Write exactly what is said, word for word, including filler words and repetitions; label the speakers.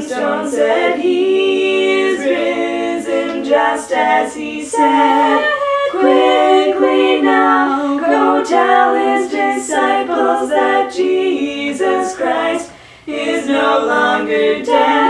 Speaker 1: stone said, He is risen, just as He said. Quickly now, go tell His disciples that Jesus Christ is no longer dead.